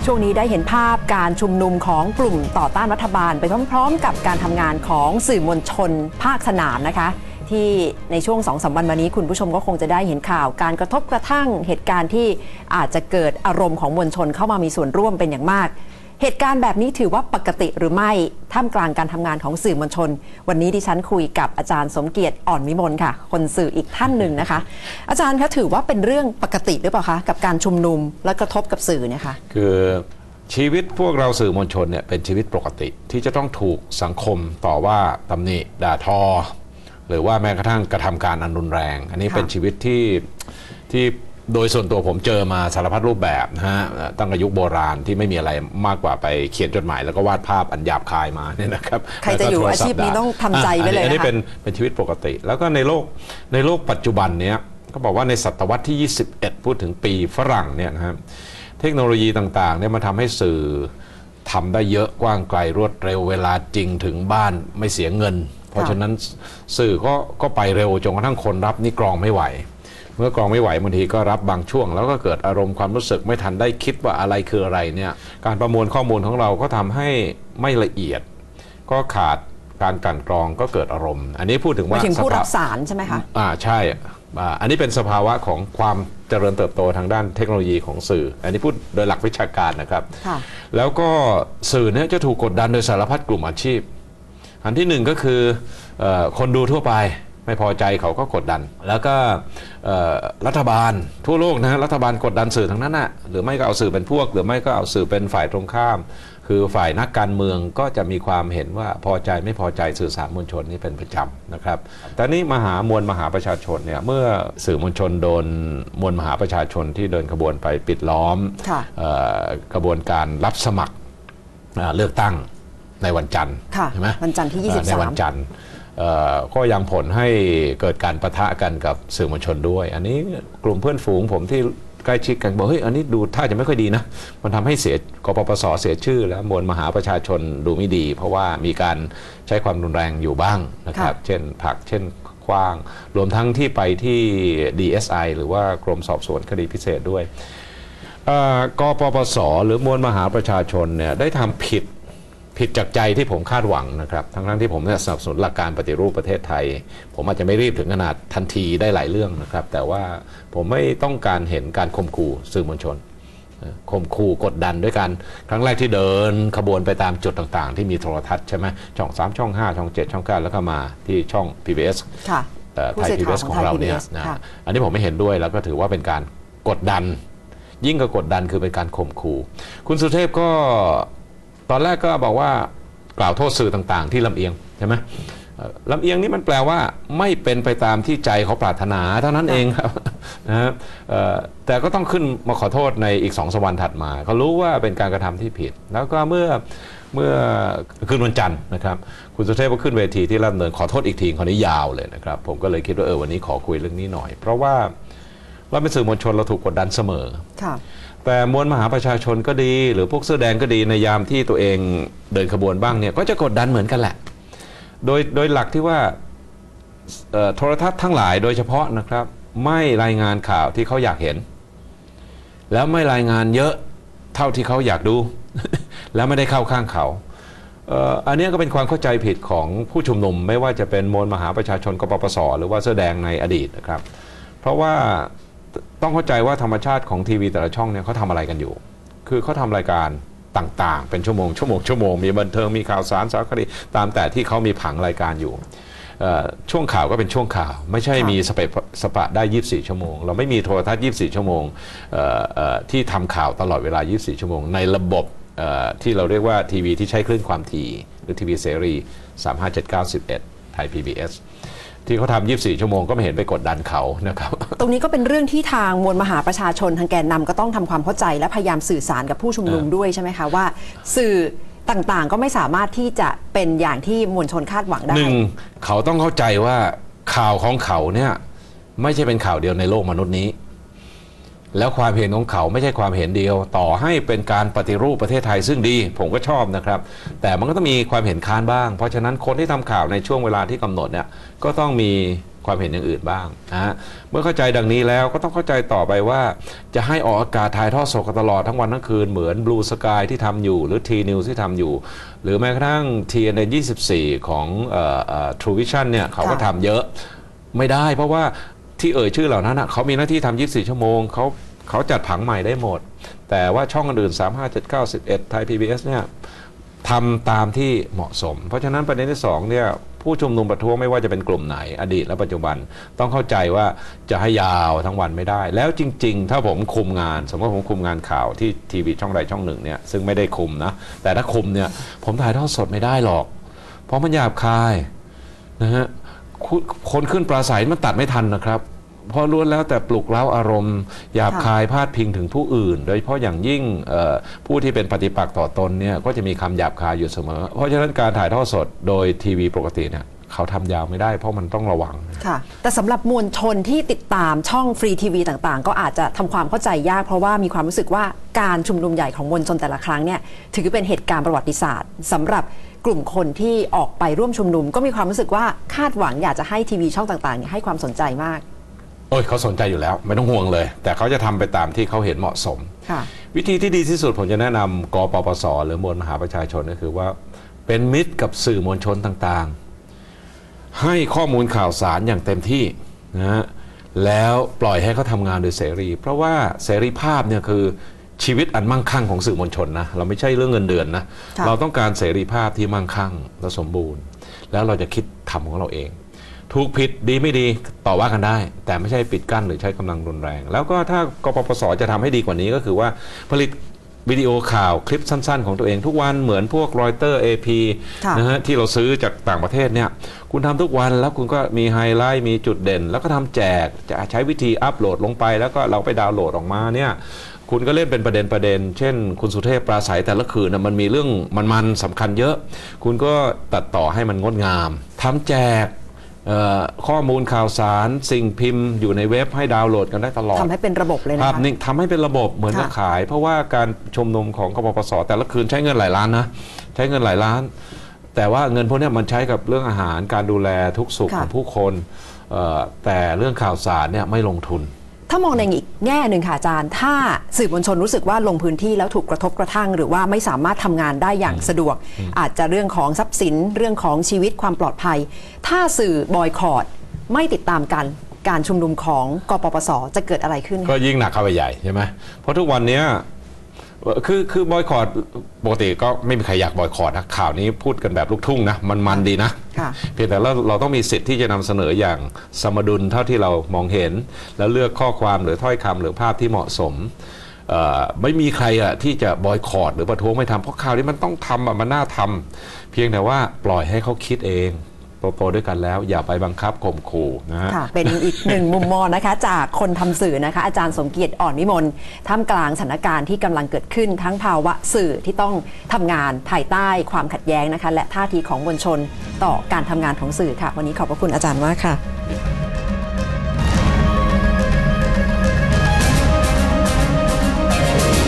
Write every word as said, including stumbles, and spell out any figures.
ช่วงนี้ได้เห็นภาพการชุมนุมของกลุ่มต่อต้านรัฐบาลไปพร้อมๆกับการทำงานของสื่อมวลชนภาคสนามนะคะที่ในช่วง สองสาม วันมานี้คุณผู้ชมก็คงจะได้เห็นข่าวการกระทบกระทั่งเหตุการณ์ที่อาจจะเกิดอารมณ์ของมวลชนเข้ามามีส่วนร่วมเป็นอย่างมากเหตุการณ์แบบนี้ถือว่าปกติหรือไม่ท่ามกลางการทำงานของสื่อมวลชนวันนี้ดิฉันคุยกับอาจารย์สมเกียรติอ่อนวิมลค่ะคนสื่ออีกท่านหนึ่งนะคะอาจารย์คะถือว่าเป็นเรื่องปกติหรือเปล่าคะกับการชุมนุมและกระทบกับสื่อเนี่ยค่ะคือชีวิตพวกเราสื่อมวลชนเนี่ยเป็นชีวิตปกติที่จะต้องถูกสังคมต่อว่าตำหนิด่าทอหรือว่าแม้กระทั่งกระทำการอันรุนแรงอันนี้เป็นชีวิตที่ที่โดยส่วนตัวผมเจอมาสารพัดรูปแบบนะฮะตั้งแต่ยุคโบราณที่ไม่มีอะไรมากกว่าไปเขียนจดหมายแล้วก็วาดภาพอันหยาบคายมาเนี่ยนะครับใครจะอยู่อาชีพนี้ต้องทำใจไว้เลยนะคะอันนี้เป็นเป็นชีวิตปกติแล้วก็ในโลกในโลกปัจจุบันเนี้ยก็บอกว่าในศตวรรษที่ยี่สิบเอ็ดพูดถึงปีฝรั่งเนี่ยนะครับเทคโนโลยีต่างๆเนี่ยมาทำให้สื่อทำได้เยอะกว้างไกลรวดเร็วเวลาจริงถึงบ้านไม่เสียเงินเพราะฉะนั้นสื่อก็ก็ไปเร็วจนกระทั่งคนรับนี่กรองไม่ไหวเมื่อกรองไม่ไหวบางทีก็รับบางช่วงแล้วก็เกิดอารมณ์ความรู้สึกไม่ทันได้คิดว่าอะไรคืออะไรเนี่ยการประมวลข้อมูลของเราก็ทำให้ไม่ละเอียดก็ขาดการกลั่นกรองก็เกิดอารมณ์อันนี้พูดถึงว่าถึงผู้รับสารใช่ไหมคะอ่าใช่อันนี้เป็นสภาวะของความเจริญเติบโตทางด้านเทคโนโลยีของสื่ออันนี้พูดโดยหลักวิชาการนะครับแล้วก็สื่อเนี่ยจะถูกกดดันโดยสารพัดกลุ่มอาชีพอันที่หนึ่งก็คือคนดูทั่วไปไม่พอใจเขาก็กดดันแล้วก็รัฐบาลทั่วโลกนะรัฐบาลกดดันสื่อทั้งนั้นนะหรือไม่ก็เอาสื่อเป็นพวกหรือไม่ก็เอาสื่อเป็นฝ่ายตรงข้ามคือฝ่ายนักการเมืองก็จะมีความเห็นว่าพอใจไม่พอใจสื่อสารมวลชนนี่เป็นประจำนะครับแต่นี้มหามวลมหาประชาชนเนี่ยเมื่อสื่อมวลชนโดนมวลมหาประชาชนที่เดินขบวนไปปิดล้อมกระบวนการรับสมัครเลือกตั้งในวันจันทร์ใช่ไหมวันจันทร์ที่ยี่สิบสามในวันจันทร์ก็ยังผลให้เกิดการปะทะกันกับสื่อมวลชนด้วยอันนี้กลุ่มเพื่อนฝูงผมที่ใกล้ชิดกันบอกเฮ้ยอันนี้ดูท่าจะไม่ค่อยดีนะมันทำให้เสียกปปสเสียชื่อแล้วมวลมหาประชาชนดูไม่ดีเพราะว่ามีการใช้ความรุนแรงอยู่บ้างนะครับเช่นผลักเช่นคว้างรวมทั้งที่ไปที่ ดี เอส ไอ หรือว่ากรมสอบสวนคดีพิเศษด้วยกปปสหรือมวลมหาประชาชนเนี่ยได้ทำผิดผิดจากใจที่ผมคาดหวังนะครับทั้งทั้งที่ผมสนับสนุนหลักการปฏิรูปประเทศไทยผมอาจจะไม่รีบถึงขนาดทันทีได้หลายเรื่องนะครับแต่ว่าผมไม่ต้องการเห็นการข่มขู่สื่อมวลชนข่มขู่กดดันด้วยกันครั้งแรกที่เดินขบวนไปตามจุดต่างๆที่มีโทรทัศน์ใช่ไหมช่องสามช่องห้าช่องเจ็ดช่องเก้าแล้วก็มาที่ช่อง พี บี เอส ไทย พี บี เอส ของเราเนี่ยนะอันนี้ผมไม่เห็นด้วยแล้วก็ถือว่าเป็นการกดดันยิ่งกว่ากดดันคือเป็นการข่มขู่คุณสุเทพก็ตอนแรกก็บอกว่ากล่าวโทษสื่อต่างๆที่ลำเอียงใช่ไหมลำเอียงนี่มันแปลว่าไม่เป็นไปตามที่ใจเขาปรารถนาเท่านั้นเองครับนะแต่ก็ต้องขึ้นมาขอโทษในอีกสองสวันถัดมาเขารู้ว่าเป็นการกระทำที่ผิดแล้วก็เมื่อเมื่อคืนวันจันทร์นะครับคุณสุเทพก็ขึ้นเวทีที่ราชดำเนินขอโทษอีกทีคนนี้ยาวเลยนะครับผมก็เลยคิดว่าเออวันนี้ขอคุยเรื่องนี้หน่อยเพราะว่าเราเป็นสื่อมวลชนเราถูกกดดันเสมอแต่มวลมหาประชาชนก็ดีหรือพวกเสื้อแดงก็ดีในยามที่ตัวเองเดินขบวนบ้างเนี่ยก็จะกดดันเหมือนกันแหละโดยโดยหลักที่ว่าโทรทัศน์ทั้งหลายโดยเฉพาะนะครับไม่รายงานข่าวที่เขาอยากเห็นแล้วไม่รายงานเยอะเท่าที่เขาอยากดู แล้วไม่ได้เข้าข้างเขาอันนี้ก็เป็นความเข้าใจผิดของผู้ชุมนุมไม่ว่าจะเป็นมวลมหาประชาชนกปปสหรือว่าเสื้อแดงในอดีตนะครับเพราะว่าต้องเข้าใจว่าธรรมชาติของทีวีแต่ละช่องเนี่ยเขาทำอะไรกันอยู่คือเขาทำรายการต่างๆเป็นชั่วโมงชั่วโมงชั่วโมงมีบันเทิงมีข่าวสารสารคดีตามแต่ที่เขามีผังรายการอยู่ช่วงข่าวก็เป็นช่วงข่าวไม่ใช่มีสเปะสปะได้ยี่สิบสี่ชั่วโมงเราไม่มีโทรทัศน์ยี่สิบสี่ชั่วโมงที่ทำข่าวตลอดเวลายี่สิบสี่ชั่วโมงในระบบที่เราเรียกว่าทีวีที่ใช้คลื่นความถี่หรือทีวีเสรีสาม ห้า เจ็ด เก้า สิบเอ็ดไทย พี บี เอสที่เขาทำยี่สิบสี่ชั่วโมงก็ไม่เห็นไปกดดันเขานะครับตรงนี้ก็เป็นเรื่องที่ทางมวลมหาประชาชนทางแกนนำก็ต้องทำความเข้าใจและพยายามสื่อสารกับผู้ชุมนุมด้วยใช่ไหมคะว่าสื่อต่างๆก็ไม่สามารถที่จะเป็นอย่างที่มวลชนคาดหวังได้หนึ่งเขาต้องเข้าใจว่าข่าวของเขาเนี่ยไม่ใช่เป็นข่าวเดียวในโลกมนุษย์นี้แล้วความเห็นของเขาไม่ใช่ความเห็นเดียวต่อให้เป็นการปฏิรูปประเทศไทยซึ่งดีผมก็ชอบนะครับแต่มันก็ต้องมีความเห็นค้านบ้างเพราะฉะนั้นคนที่ทำข่าวในช่วงเวลาที่กำหนดเนี่ยก็ต้องมีความเห็นอย่างอื่นบ้างนะฮะเมื่อเข้าใจดังนี้แล้วก็ต้องเข้าใจต่อไปว่าจะให้ออกอากาศถ่ายทอดสดกันตลอดทั้งวันทั้งคืนเหมือน Blue Sky ที่ทำอยู่หรือ T News ที่ทำอยู่หรือแม้กระทั่ง ที เอ็น เอ็น ยี่สิบสี่ ของเอ่อเอ่อ True Vision เนี่ยเขาก็ทำเยอะไม่ได้เพราะว่าที่เอ่ยชื่อเหล่านั้นนะเขามีหน้าที่ทำยี่สิบสี่ชั่วโมงเขาเขาจัดผังใหม่ได้หมดแต่ว่าช่องอื่นสาม ห้า เจ็ด เก้า สิบเอ็ดไทย พี บี เอส เนี่ยทำตามที่เหมาะสมเพราะฉะนั้นประเด็นที่สองเนี่ยผู้ชุมนุมประท้วงไม่ว่าจะเป็นกลุ่มไหนอดีตและปัจจุบันต้องเข้าใจว่าจะให้ยาวทั้งวันไม่ได้แล้วจริงๆถ้าผมคุมงานสมมติผมคุมงานข่าวที่ทีวีช่องใดช่องหนึ่งเนี่ยซึ่งไม่ได้คุมนะแต่ถ้าคุมเนี่ยผมถ่ายทอดสดไม่ได้หรอกเพราะมันหยาบคายนะฮะคนขึ้นปราศัยมันตัดไม่ทันนะครับเพราะล้วนแล้วแต่ปลุกเร้าอารมณ์หยาบคายพาดพิงถึงผู้อื่นโดยเฉพาะอย่างยิ่งผู้ที่เป็นปฏิปักษ์ต่อตนเนี่ยก็จะมีคำหยาบคายอยู่เสมอเพราะฉะนั้นการถ่ายทอดสดโดยทีวีปกติเนี่ยเขาทำยาวไม่ได้เพราะมันต้องระวังค่ะแต่สำหรับมวลชนที่ติดตามช่องฟรีทีวีต่างๆก็อาจจะทำความเข้าใจยากเพราะว่ามีความรู้สึกว่าการชุมนุมใหญ่ของมวลชนแต่ละครั้งเนี่ยถือเป็นเหตุการณ์ประวัติศาสตร์สำหรับกลุ่มคนที่ออกไปร่วมชุมนุมก็มีความรู้สึกว่าคาดหวังอยากจะให้ทีวีช่องต่างๆเนี่ยให้ความสนใจมากโอ้ยเขาสนใจอยู่แล้วไม่ต้องห่วงเลยแต่เขาจะทำไปตามที่เขาเห็นเหมาะสมวิธีที่ดีที่สุดผมจะแนะนำกปปสหรือมวลมหาประชาชนก็คือว่าเป็นมิตรกับสื่อมวลชนต่างๆให้ข้อมูลข่าวสารอย่างเต็มที่นะฮะแล้วปล่อยให้เขาทำงานโดยเสรีเพราะว่าเสรีภาพเนี่ยคือชีวิตอันมั่งคั่งของสื่อมวลชนนะเราไม่ใช่เรื่องเงินเดือนนะเราต้องการเสรีภาพที่มั่งคั่งและสมบูรณ์แล้วเราจะคิดทำของเราเองถูกผิดดีไม่ดีต่อว่ากันได้แต่ไม่ใช่ปิดกั้นหรือใช้กำลังรุนแรงแล้วก็ถ้ากปปสจะทำให้ดีกว่านี้ก็คือว่าผลิตวิดีโอข่าวคลิปสั้นๆของตัวเองทุกวันเหมือนพวกรอยเตอร์ เอ พี นะฮะที่เราซื้อจากต่างประเทศเนี่ยคุณทำทุกวันแล้วคุณก็มีไฮไลท์มีจุดเด่นแล้วก็ทำแจกจะใช้วิธีอัปโหลดลงไปแล้วก็เราไปดาวน์โหลดออกมาเนี่ยคุณก็เล่นเป็นประเด็นประเด็นเช่นคุณสุเทพปราศัยแต่ละคืนนะมันมีเรื่องมันๆสำคัญเยอะคุณก็ตัดต่อให้มันงดงามทำแจกข้อมูลข่าวสารสิ่งพิมพ์อยู่ในเว็บให้ดาวน์โหลดกันได้ตลอดทำให้เป็นระบบเลยนะคะภาพนิ่งทำให้เป็นระบบเหมือนกับขายเพราะว่าการชุมนุมของกปปสแต่ละคืนใช้เงินหลายล้านนะใช้เงินหลายล้านแต่ว่าเงินพวกนี้มันใช้กับเรื่องอาหารการดูแลทุกสุขของผู้คนแต่เรื่องข่าวสารเนี่ยไม่ลงทุนถ้ามองในอีกแง่หนึ่งค่ะอาจารย์ถ้าสื่อมวลชนรู้สึกว่าลงพื้นที่แล้วถูกกระทบกระทั่งหรือว่าไม่สามารถทำงานได้อย่างสะดวกอาจจะเรื่องของทรัพย์สินเรื่องของชีวิตความปลอดภัยถ้าสื่อบอยคอตไม่ติดตามกันการชุมนุมของกปปสจะเกิดอะไรขึ้นก็ยิ่งหนักเข้าไปใหญ่ใช่ไหมเพราะทุกวันนี้คือคือบอยคอตปกติก็ไม่มีใครอยากบอยคอตนะข่าวนี้พูดกันแบบลูกทุ่งนะมันมันดีนะเพียงแต่เราเราต้องมีสิทธิ์ที่จะนำเสนออย่างสมดุลเท่าที่เรามองเห็นแล้วเลือกข้อความหรือถ้อยคำหรือภาพที่เหมาะสมไม่มีใครอะที่จะบอยคอตหรือประท้วงไม่ทำเพราะข่าวนี้มันต้องทำอะมันน่าทำเพียงแต่ว่าปล่อยให้เขาคิดเองโตๆด้วยกันแล้วอย่าไปบังคับข่มขู่นะฮะเป็นอีกหนึ่งมุมมองนะคะจากคนทำสื่อนะคะอาจารย์สมเกียรติอ่อนวิมลท่ามกลางสถานการณ์ที่กำลังเกิดขึ้นทั้งภาวะสื่อที่ต้องทำงานภายใต้ความขัดแย้งนะคะและท่าทีของมวลชนต่อการทำงานของสื่อค่ะวันนี้ขอบพระคุณอาจารย์มากค่ะ